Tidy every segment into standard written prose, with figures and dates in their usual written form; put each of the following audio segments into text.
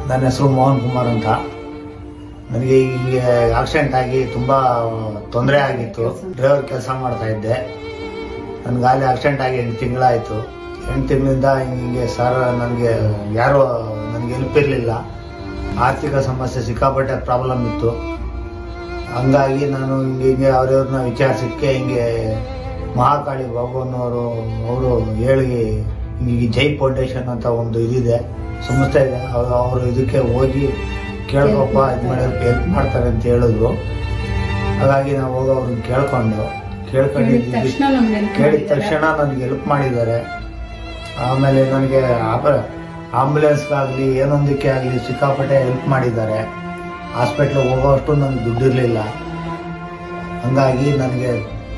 ನನ್ನ ಹೆಸರು ಮೋಹನ್ ಕುಮಾರ್ ಅಂತ. ನನಗೆ ಹೀಗೆ ಆಕ್ಸಿಡೆಂಟ್ ಆಗಿ ತುಂಬ ತೊಂದರೆ ಆಗಿತ್ತು. ಡ್ರೈವರ್ ಕೆಲಸ ಮಾಡ್ತಾ ಇದ್ದೆ. ನನಗಾಗಲೇ ಆಕ್ಸಿಡೆಂಟ್ ಆಗಿ 8 ತಿಂಗಳಾಯಿತು. 8 ತಿಂಗಳಿಂದ ಹಿಂಗೆ ಸರ್ ನನಗೆ ಯಾರೂ ನನಗೆ ಹೆಲ್ಪ್ ಇರಲಿಲ್ಲ. ಆರ್ಥಿಕ ಸಮಸ್ಯೆ ಸಿಕ್ಕಾಪಟ್ಟೆ ಪ್ರಾಬ್ಲಮ್ ಇತ್ತು. ಹಂಗಾಗಿ ನಾನು ಹಿಂಗೆ ಅವ್ರವ್ರನ್ನ ವಿಚಾರಿಸೋಕ್ಕೆ ಹಿಂಗೆ ಮಹಾಕಾಳಿ ಬಾಬುನವರು ಅವರು ಹೇಳಿ ಈಗ ಜೈ ಫೌಂಡೇಶನ್ ಅಂತ ಒಂದು ಇದಿದೆ, ಸಂಸ್ಥೆ ಇದೆ. ಅವರು ಇದಕ್ಕೆ ಹೋಗಿ ಕೇಳ್ಕೊಪ್ಪ, ಇದು ಮಾಡೋದಕ್ಕೆ ಹೆಲ್ಪ್ ಮಾಡ್ತಾರೆ ಅಂತ ಹೇಳಿದ್ರು. ಹಾಗಾಗಿ ನಾವು ಹೋಗಿ ಅವ್ರನ್ನ ಕೇಳಿದ ತಕ್ಷಣ ನನಗೆ ಹೆಲ್ಪ್ ಮಾಡಿದ್ದಾರೆ. ಆಮೇಲೆ ನನಗೆ ಆಂಬುಲೆನ್ಸ್ಗಾಗಲಿ ಏನೊಂದಕ್ಕೆ ಆಗಲಿ ಸಿಕ್ಕಾಪಟ್ಟೆ ಹೆಲ್ಪ್ ಮಾಡಿದ್ದಾರೆ. ಹಾಸ್ಪಿಟ್ಲಿಗೆ ಹೋಗೋಷ್ಟು ನನಗೆ ದುಡ್ಡಿರಲಿಲ್ಲ. ಹಂಗಾಗಿ ನನಗೆ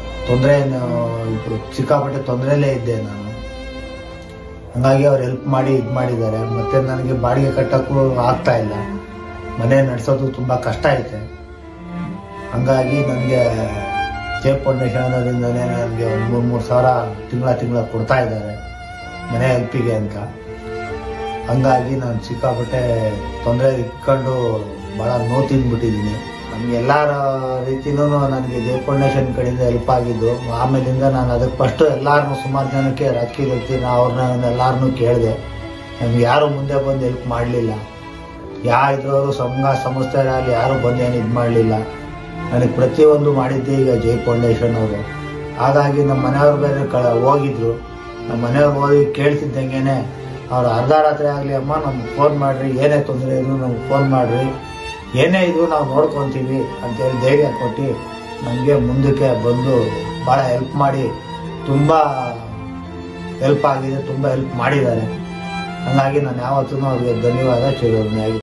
ಸಿಕ್ಕಾಪಟ್ಟೆ ತೊಂದರೆಯಲ್ಲೇ ಇದ್ದೆ ನಾನು. ಹಂಗಾಗಿ ಅವ್ರು ಹೆಲ್ಪ್ ಮಾಡಿ ಇದು ಮಾಡಿದ್ದಾರೆ. ಮತ್ತು ನನಗೆ ಬಾಡಿಗೆ ಕಟ್ಟೋಕ್ಕೂ ಆಗ್ತಾ ಇಲ್ಲ. ಮನೆ ನಡೆಸೋದು ತುಂಬ ಕಷ್ಟ ಐತೆ. ಹಂಗಾಗಿ ನನಗೆ ಜೈ ಫೌಂಡೇಶನ್ ಅನ್ನೋದ್ರಿಂದಲೇ ನನಗೆ ಒಂದು 3 ಸಾವಿರ ತಿಂಗಳ ಕೊಡ್ತಾ ಇದ್ದಾರೆ ಮನೆ ಹೆಲ್ಪಿಗೆ ಅಂತ. ಹಂಗಾಗಿ ನಾನು ಸಿಕ್ಕಾಪಟ್ಟೆ ತೊಂದರೆ ಇಟ್ಕೊಂಡು ಭಾಳ ನೋವು ತಿಂದ್ಬಿಟ್ಟಿದ್ದೀನಿ. ನಮ್ಗೆ ಎಲ್ಲರ ರೀತಿಯೂ ನನಗೆ ಜೈ ಫೌಂಡೇಶನ್ ಕಡೆಯಿಂದ ಹೆಲ್ಪ್ ಆಗಿದ್ದು. ಆಮೇಲಿಂದ ನಾನು ಅದಕ್ಕೆ ಫಸ್ಟು ಎಲ್ಲರನ್ನೂ ಸುಮಾರು ಜನಕ್ಕೆ ರಾಜಕೀಯ ವ್ಯಕ್ತಿ ಅವ್ರನ್ನೆಲ್ಲರನ್ನೂ ಕೇಳಿದೆ. ನಮ್ಗೆ ಯಾರೂ ಮುಂದೆ ಬಂದು ಹೆಲ್ಪ್ ಮಾಡಲಿಲ್ಲ. ಇದ್ರವರು ಸಂಘ ಸಂಸ್ಥೆಗಳಲ್ಲಿ ಯಾರೂ ಬಂದೇನು ಇದು ಮಾಡಲಿಲ್ಲ. ನನಗೆ ಪ್ರತಿಯೊಂದು ಮಾಡಿದ್ದೆ ಈಗ ಜೈ ಫೌಂಡೇಶನ್ ಅವರು. ಹಾಗಾಗಿ ನಮ್ಮ ಮನೆಯವ್ರು ಬೇರೆ ಹೋಗಿದ್ರು. ನಮ್ಮ ಮನೆಯವ್ರು ಹೋಗಿ ಕೇಳ್ತಿದ್ದಂಗೆ ಅವ್ರು ಅರ್ಧ ರಾತ್ರಿ ಆಗಲಿ, ಅಮ್ಮ ನಮ್ಗೆ ಫೋನ್ ಮಾಡಿರಿ, ಏನೇ ತೊಂದರೆ ಇದ್ರು ನಮ್ಗೆ ಫೋನ್ ಮಾಡಿರಿ, ಏನೇ ಇದ್ರು ನಾವು ನೋಡ್ಕೊತೀವಿ ಅಂತೇಳಿ ಧೈರ್ಯ ಕೊಟ್ಟು ನಮಗೆ ಮುಂದಕ್ಕೆ ಬಂದು ಭಾಳ ಹೆಲ್ಪ್ ಮಾಡಿ ತುಂಬ ಹೆಲ್ಪ್ ಆಗಿದೆ, ತುಂಬ ಹೆಲ್ಪ್ ಮಾಡಿದ್ದಾರೆ. ಹಾಗಾಗಿ ನಾನು ಯಾವತ್ತೂ ಅವ್ರಿಗೆ ಧನ್ಯವಾದ ಚಿರೋಣಿ.